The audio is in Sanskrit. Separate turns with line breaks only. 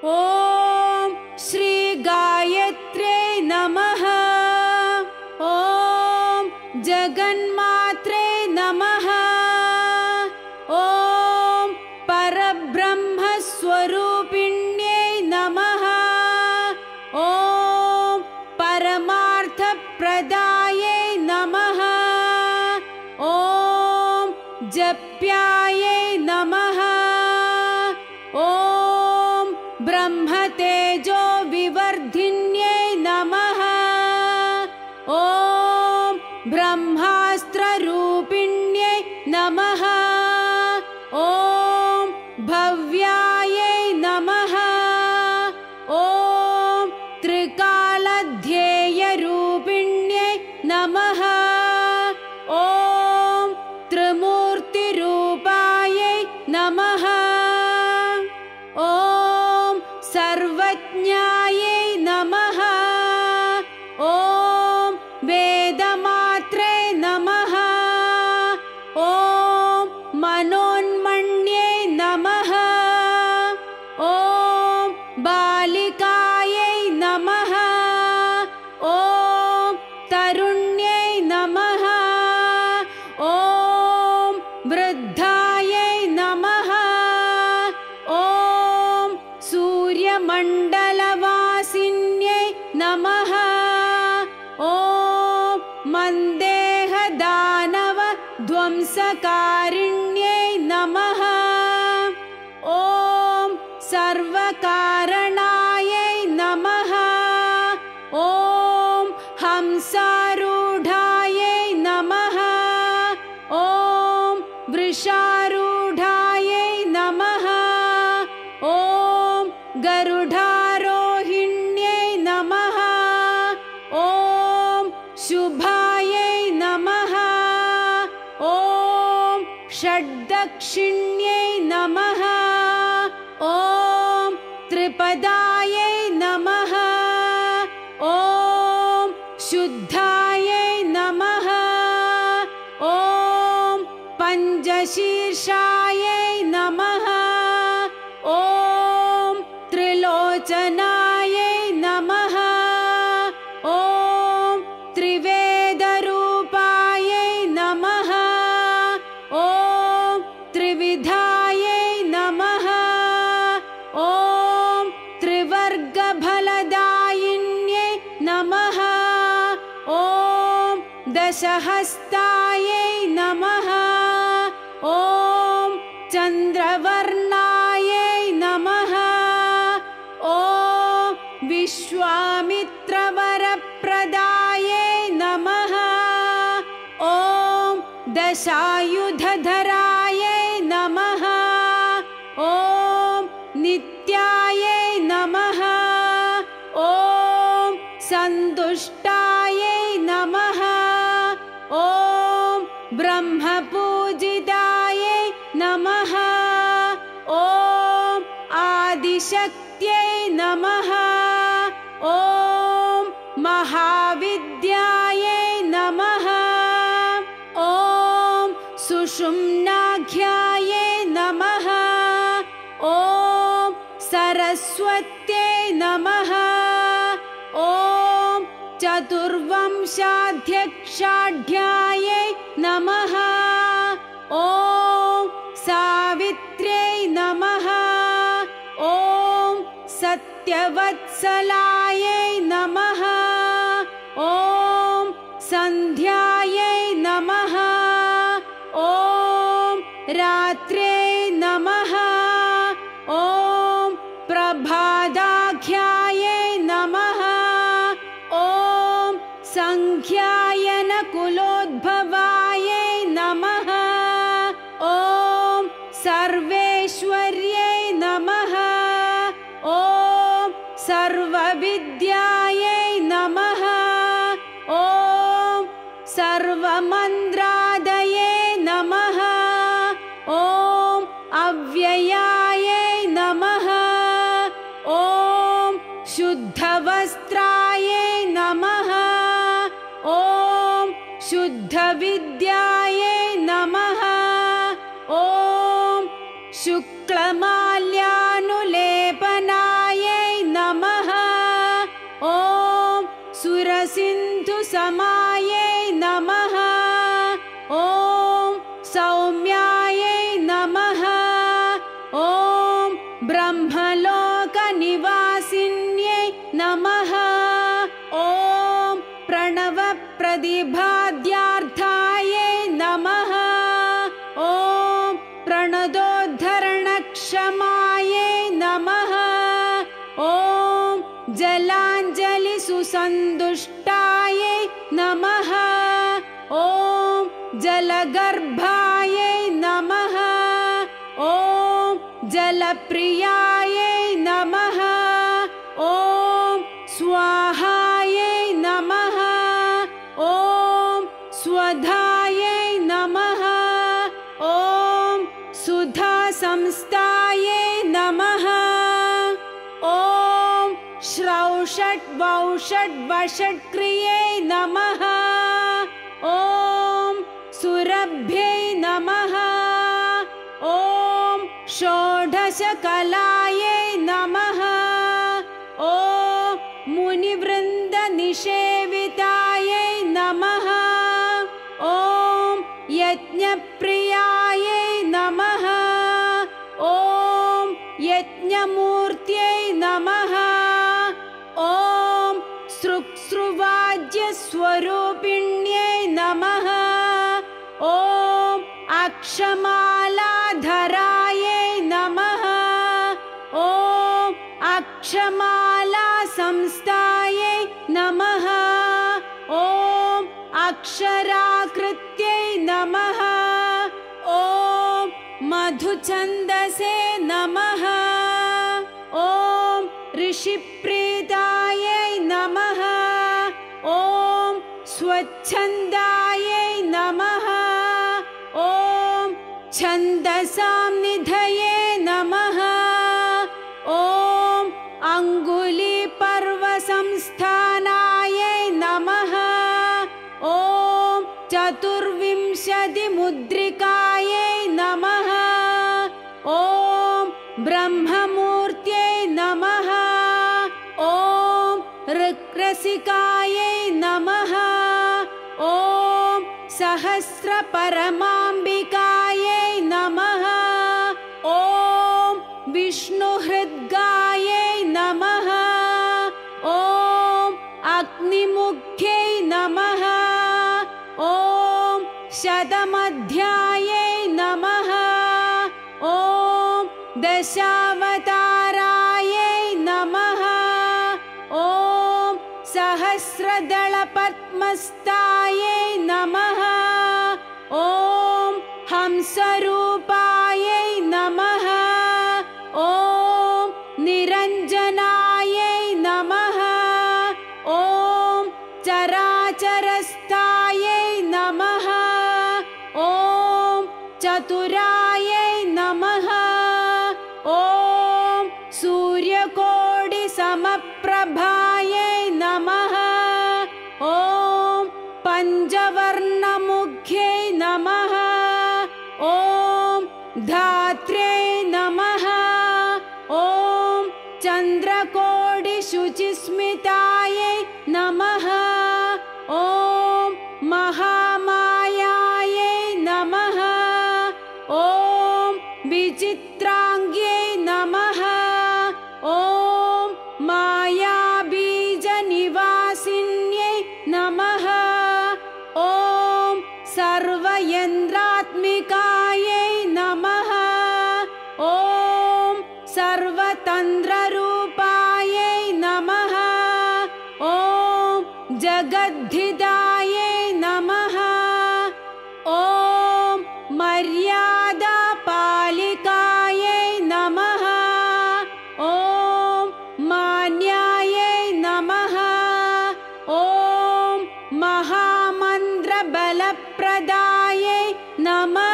ॐ श्री गायत्र्यै नमः। ॐ जगन्मात्रे नमः। ॐ परब्रह्मस्वरूपिण्यै नमः। ॐ परमार्थप्रदायै नमः। ॐ जप्यायै नमः। ॐ ब्रह्मतेजो विवर्धिन्यै नमः। ॐ ब्रह्मास्त्ररूपिण्यै नमः। ॐ भव्यायै नमः। ॐ त्रिकालध्येयरूपिण्यै नमः। ॐ त्रिमूर्तिरूपायै नमः। ॐ सर्वज्ञायै नमः। ॐ वेदमात्रे नमः। ॐ मनोन्मण्ये नमः। ॐ बालिकायै नमः। ॐ तरुण्यै नमः। ॐ वृद्धायै नमः। ॐ सूर्यमण्डलवासिन्यै नमः। ॐ मन्देहदानवध्वंसकारिण्यै नमः। ॐ सर्वकारणायै नमः। ॐ हंसारूढायै नमः। ॐ वृषारूढायै नमः। ॐ गरुडारोहिण्यै नमः। ॐ शुभायै नमः। ॐ षड्दक्षिण्यै नमः। ॐ त्रिपदायै नमः। ॐ शुद्धायै नमः। ॐ पञ्चशीर्षायै नमः। ॐ त्रिलोचनायै नमः। ॐ त्रिवेदरूपायै नमः। ॐ त्रिविधायै नमः। ॐ त्रिवर्गफलदायिन्यै नमः। ॐ दशहस्तायै नमः। ॐ चन्द्रवर्णायै नमः। ॐ विश्वामित्रवरप्रदायै नमः। ॐ दशायुधधरायै नमः। ॐ नित्यायै नमः। ॐ सन्तुष्टायै नमः। ॐ ब्रह्मपूजितायै नमः। ॐ आदिशक्त्यै नमः। ॐ महाविद्यायै नमः। ॐ सुषुम्नाख्यायै नमः। ॐ सरस्वत्यै नमः। ॐ चतुर्वंशाध्यक्षाढ्यायै नमः। ॐ सावित्र्यै नमः। ॐ सत्यवत्सलायै नमः। ॐ सन्ध्यायै नमः। ॐ रात्रे नमः। ॐ प्रभादाख्यायै नमः। ॐ सङ्ख्यायनकुलोद्भवायै नमः। ॐ सर्वेश्वर्यै नमः। ॐ सर्वविद्यायै नमः। ॐ सर्वमन्त्रादये नमः। ॐ अव्ययायै नमः। ॐ शुद्धवस्त्रायै नमः। ॐ शुद्धविद्यायै नमः। ॐ शुक्लमाल्यानुलेपनाय क्षमायै नमः। ॐ सौम्यायै नमः। ॐ ब्रह्मलोकनिवासिन्यै नमः। ॐ प्रणवप्रतिभाद्यार्थायै नमः। ॐ प्रणतोद्धरणक्षमायै नमः। ॐ जलाञ्जलिसुसन्तुष्टायै नमः। ॐ जलगर्भायै नमः। ॐ जलप्रियायै नमः। ॐ स्वाहायै नमः। ॐ स्वधायै नमः। ॐ सुधासंस्थायै नमः। ॐ श्रौषट्वौषट्वषट्क्रियै नमः। ॐ सुरभ्यै नमः। ॐ षोडशकलायै नमः। ॐ मुनिवृन्दनिषेवितायै नमः। ॐ यज्ञप्रियायै नमः। ॐ यज्ञमूर्त्यै नमः। ॐ सृक्सृवाज्यस्वरूपिण्यै नमः। ॐ अक्षमालाधरायै नमः। ॐ अक्षमालासंस्थायै नमः। ॐ अक्षराकृत्यै नमः। ॐ मधुछन्दसे नमः। ॐ ऋषिप्रीतायै नमः। ॐ स्वच्छन्दायै नमः। ॐ छन्दसां निधये नमः। ॐ अङ्गुलीपर्वसंस्थानायै नमः। ॐ चतुर्विंशतिमुद्रिकायै नमः। ॐ ब्रह्ममूर्त्यै नमः। ॐ ऋक्रसिकायै नमः। ॐ सहस्रपरमाम्बिकायै नमः। ॐ विष्णुहृद्गायै नमः। ॐ अग्निमुख्यै नमः। ॐ शतमध्यायै नमः। ॐ दशावतारायै नमः। ॐ सहस्रदलपद्मस्तायै नमः। ॐ हंसरूपायै नमः। ॐ निरञ्जनायै नमः। ॐ चराचरस्थायै नमः। ॐ चतुरायै नमः। ॐ सूर्यकोटिसमप्रभायै नमः। ॐ पञ्चवर्णमुख्यै नमः। ॐ धात्र्यै नमः। ॐ चन्द्रकोटिशुचिस्मितायै नमः। ॐ महामायायै नमः। ॐ विचित्राङ्ग्यै नमः। ॐ मायाबीजनिवासिन्यै नमः। ॐ सर्वयन्त्रात्मिकायै नमः। ॐ सर्वतन्त्ररूपायै नमः। ॐ जगद्धितायै नमः। ॐ मर्यादापालिकायै नमः। ॐ मान्यायै नमः। ॐ महामन्त्रबलप्रदायै नमः।